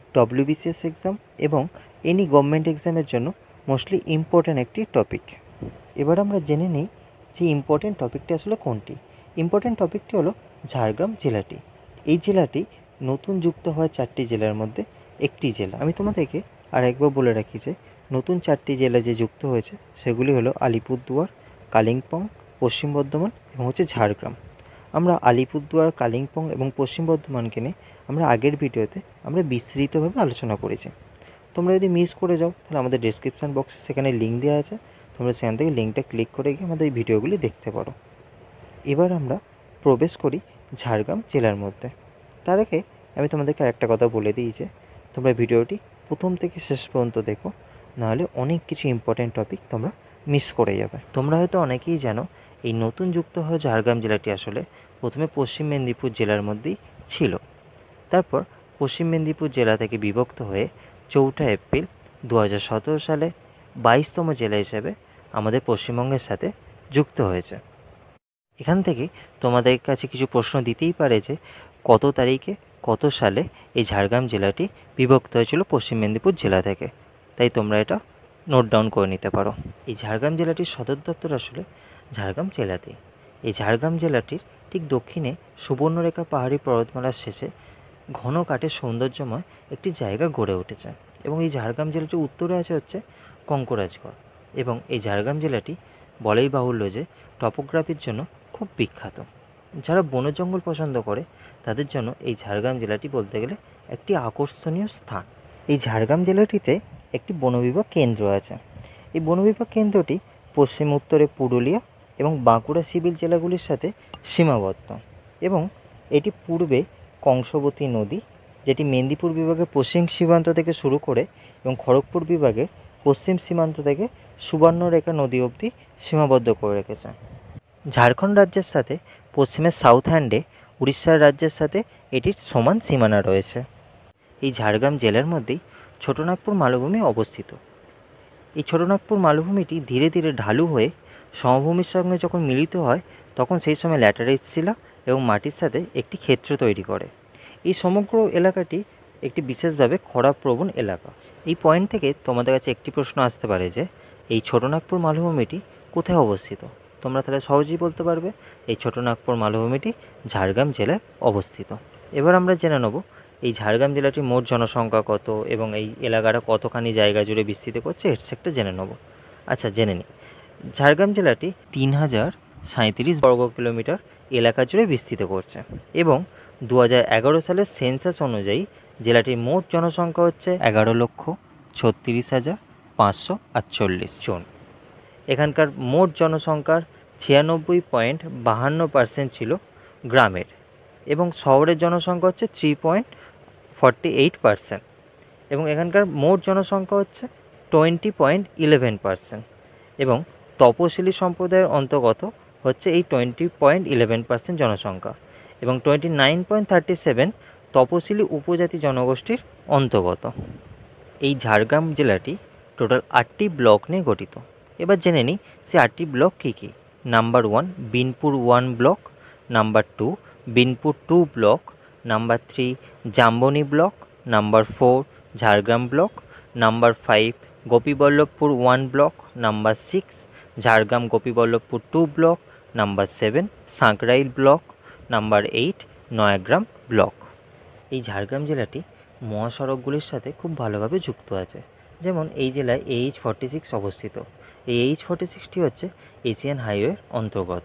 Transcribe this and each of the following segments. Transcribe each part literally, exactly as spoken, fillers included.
WBCS exam এবং any government এক্সামের জন্য মোস্টলি ইম্পর্ট্যান্ট একটি টপিক। এবার আমরা জেনে নিই যে ইম্পর্ট্যান্ট টপিকটি আসলে কোনটি। ইম্পর্ট্যান্ট টপিকটি হলো ঝাড়গ্রাম জেলাটি। এই জেলাটি নতুন যুক্ত হওয়া চারটি জেলার মধ্যে একটি জেলা। আমি তোমাদেরকে আর একবার বলে রাখি যে নতুন চারটি জেলা যে যুক্ত হয়েছে সেগুলি হলো আলিপুরদুয়ার, কালিম্পং, পশ্চিম বর্ধমান এবং হচ্ছে ঝাড়গ্রাম। আমরা আলিপুরদুয়ার, কালিম্পং এবং পশ্চিম বর্ধমানকে নিয়ে আমরা আগের ভিডিওতে আমরা বিস্তৃতভাবে আলোচনা করেছি। তোমরা যদি মিস করে যাও তাহলে আমাদের ডেসক্রিপশান বক্সে সেখানে লিঙ্ক দেওয়া আছে, তোমরা সেখান থেকে লিঙ্কটা ক্লিক করে গিয়ে আমাদের এই ভিডিওগুলি দেখতে পারো। এবার আমরা প্রবেশ করি ঝাড়গ্রাম জেলার মধ্যে। তার আগে আমি তোমাদেরকে আরেকটা কথা বলে দিই যে তোমরা ভিডিওটি প্রথম থেকে শেষ পর্যন্ত দেখো, নাহলে অনেক কিছু ইম্পর্ট্যান্ট টপিক তোমরা মিস করে যাবে। তোমরা হয়তো অনেকেই জানো এই নতুন যুক্ত হওয়া ঝাড়গ্রাম জেলাটি আসলে প্রথমে পশ্চিম মেদিনীপুর জেলার মধ্যেই ছিল। তারপর পশ্চিম মেদিনীপুর জেলা থেকে বিভক্ত হয়ে চৌঠা এপ্রিল দু হাজার সতেরো সালে বাইশতম জেলা হিসেবে আমাদের পশ্চিমবঙ্গের সাথে যুক্ত হয়েছে। এখান থেকে তোমাদের কাছে কিছু প্রশ্ন দিতেই পারে যে কত তারিখে কত সালে এই ঝাড়গ্রাম জেলাটি বিভক্ত হয়েছিল পশ্চিম মেদিনীপুর জেলা থেকে, তাই তোমরা এটা নোট ডাউন করে নিতে পারো। এই ঝাড়গ্রাম জেলাটির সদর দপ্তর আসলে ঝাড়গ্রাম জেলাতেই। এই ঝাড়গ্রাম জেলাটির ঠিক দক্ষিণে সুবর্ণরেখা পাহাড়ি পর্বতমালার শেষে ঘন কাঠের সৌন্দর্যময় একটি জায়গা গড়ে উঠেছে এবং এই ঝাড়গ্রাম জেলাটির উত্তরে আছে হচ্ছে কঙ্করাজগড়। এবং এই ঝাড়গ্রাম জেলাটি বলেই বাহুল্য যে টপোগ্রাফির জন্য খুব বিখ্যাত। যারা বন জঙ্গল পছন্দ করে তাদের জন্য এই ঝাড়গ্রাম জেলাটি বলতে গেলে একটি আকর্ষণীয় স্থান। এই ঝাড়গ্রাম জেলাটিতে একটি বন বিভাগ কেন্দ্র আছে। এই বন বিভাগ কেন্দ্রটি পশ্চিম উত্তরে পুরুলিয়া এবং বাঁকুড়া সিভিল জেলাগুলির সাথে সীমাবদ্ধ এবং এটি পূর্বে কংসবতী নদী, যেটি মেদিনীপুর বিভাগের পশ্চিম সীমান্ত থেকে শুরু করে এবং খড়গপুর বিভাগের পশ্চিম সীমান্ত থেকে সুবর্ণরেখা নদী অবধি সীমাবদ্ধ করে রেখেছে। ঝাড়খণ্ড রাজ্যের সাথে পশ্চিমের সাউথ হ্যান্ডে উড়িষ্যার রাজ্যের সাথে এটির সমান সীমানা রয়েছে। এই ঝাড়গ্রাম জেলার মধ্যেই ছোটনাগপুর মালভূমি অবস্থিত। এই ছোটনাগপুর মালভূমিটি ধীরে ধীরে ঢালু হয়ে সমভূমির সঙ্গে যখন মিলিত হয় তখন সেই সময় ল্যাটারাইট শিলা এবং মাটির সাথে একটি ক্ষেত্র তৈরি করে। এই সমগ্র এলাকাটি একটি বিশেষভাবে খরাপ্রবণ এলাকা। এই পয়েন্ট থেকে তোমাদের কাছে একটি প্রশ্ন আসতে পারে যে এই ছোটনাগপুর মালভূমিটি কোথায় অবস্থিত। তোমরা তাহলে সহজেই বলতে পারবে এই ছোটনাগপুর মালভূমিটি ঝাড়গ্রাম জেলায় অবস্থিত। এবার আমরা জেনে নেব এই ঝাড়গ্রাম জেলাটির মোট জনসংখ্যা কত এবং এই এলাকাটা কতখানি জায়গা জুড়ে বিস্তৃত করছে এর সেটা জেনে নেব। আচ্ছা, জেনে নিই। ঝাড়গ্রাম জেলাটি তিন হাজার সাঁইত্রিশ বর্গ কিলোমিটার এলাকা জুড়ে বিস্তৃত করছে এবং দু হাজার এগারো সালের সেন্সাস অনুযায়ী জেলাটির মোট জনসংখ্যা হচ্ছে এগারো লক্ষ ছত্রিশ হাজার পাঁচশো আটচল্লিশ জন। এখানকার মোট জনসংখ্যার ছিয়ানব্বই পয়েন্ট বাহান্ন পার্সেন্ট ছিল গ্রামের এবং শহরের জনসংখ্যা হচ্ছে three point forty eight percent এবং এখানকার মোট জনসংখ্যা হচ্ছে টোয়েন্টি পয়েন্ট ইলেভেন পার্সেন্ট এবং তপশিলি সম্প্রদায়ের অন্তর্গত হচ্ছে এই টোয়েন্টি পয়েন্ট ইলেভেন পার্সেন্ট জনসংখ্যা এবং twenty nine point thirty seven তপশিলি উপজাতি জনগোষ্ঠীর অন্তর্গত। এই ঝাড়গ্রাম জেলাটি টোটাল আটটি ব্লক নিয়ে গঠিত। এবার জেনে নিই সে আটটি ব্লক কী কী। Number one Binpur one block, number two Binpur two block, number three Jamboni block, number four Jhargram block, number five Gopiballavpur one block, number six Jhargram Gopiballavpur two block, number seven Sankrail block, number eight Nayagram block. এই ঝাড়গ্রাম জেলাটি মহাসড়কগুলির সাথে খুব ভালোভাবে যুক্ত আছে। যেমন এই জেলায় এইচ ফর্টি সিক্স অবস্থিত। এই এইচ ফর্টি সিক্সটি হচ্ছে এশিয়ান হাইওয়ের অন্তর্গত।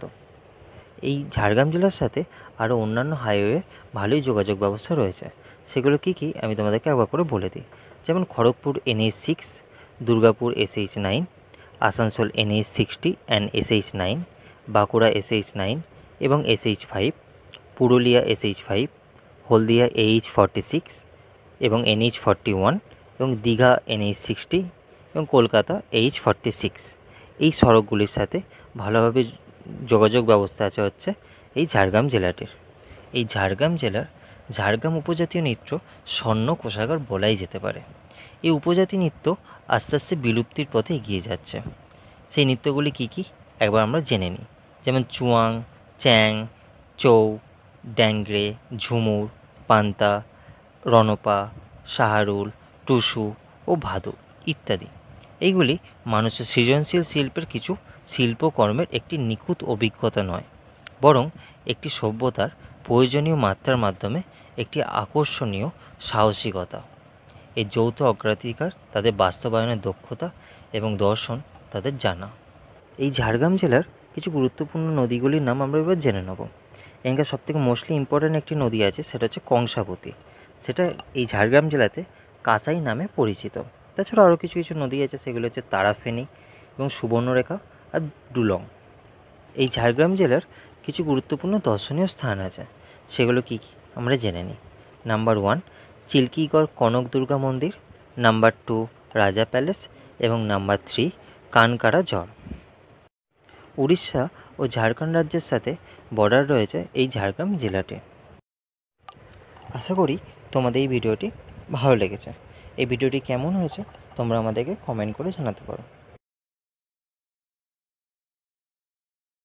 এই ঝাড়গ্রাম জেলার সাথে আরও অন্যান্য হাইওয়ে ভালোই যোগাযোগ ব্যবস্থা রয়েছে। সেগুলো কী কী আমি তোমাদেরকে একবার করে বলে দিই। যেমন Kharagpur NH six, Durgapur SH nine, Asansol NH sixty and SH nine, Bankura SH nine এবং SH five, Purulia SH five, Haldia H forty six এবং এনএইচ ফর্টি ওয়ান এবং দীঘা এনএইচ সিক্সটি এবং কলকাতা এইচ ফর্টি সিক্স। এই সড়কগুলির সাথে ভালোভাবে যোগাযোগ ব্যবস্থা আছে হচ্ছে এই ঝাড়গ্রাম জেলাটির। এই ঝাড়গ্রাম জেলার ঝাড়গ্রাম উপজাতীয় নৃত্য স্বর্ণ কোষাগার বলাই যেতে পারে। এই উপজাতি নৃত্য আস্তে আস্তে বিলুপ্তির পথে এগিয়ে যাচ্ছে। সেই নৃত্যগুলি কী কী একবার আমরা জেনে নিই। যেমন চুয়াং, চ্যাং, চৌ, ড্যাংরে, ঝুমুর, পান্তা, রণপা, শাহরুল, টুসু ও ভাদু ইত্যাদি। এইগুলি মানুষের সৃজনশীল শিল্পের কিছু শিল্পকর্মের একটি নিখুঁত অভিজ্ঞতা নয়, বরং একটি সভ্যতার প্রয়োজনীয় মাত্রার মাধ্যমে একটি আকর্ষণীয় সাহসিকতা। এই যৌথ অগ্রাধিকার তাদের বাস্তবায়নের দক্ষতা এবং দর্শন তাদের জানা। এই ঝাড়গ্রাম জেলার কিছু গুরুত্বপূর্ণ নদীগুলির নাম আমরা এবার জেনে নেব। এখানকার সবথেকে মোস্টলি ইম্পর্ট্যান্ট একটি নদী আছে, সেটা হচ্ছে কংসাবতী। সেটা এই ঝাড়গ্রাম জেলাতে কাঁসাই নামে পরিচিত। তাছাড়া আরও কিছু কিছু নদী আছে, সেগুলো হচ্ছে তারাফেনী এবং সুবর্ণরেখা আর ডুলং। এই ঝাড়গ্রাম জেলার কিছু গুরুত্বপূর্ণ দর্শনীয় স্থান আছে, সেগুলো কী কী আমরা জেনে নিই। Number one, Chilkigarh Kanak Durga Mandir. Number two, Raja palace. এবং number three, Kankrajhor. Orissa ও ঝাড়খণ্ড রাজ্যের সাথে বর্ডার রয়েছে এই ঝাড়গ্রাম জেলাটি। আশা করি তোমাদের এই ভিডিওটি ভালো লেগেছে। এই ভিডিওটি কেমন হয়েছে তোমরা আমাদেরকে কমেন্ট করে জানাতে পারো।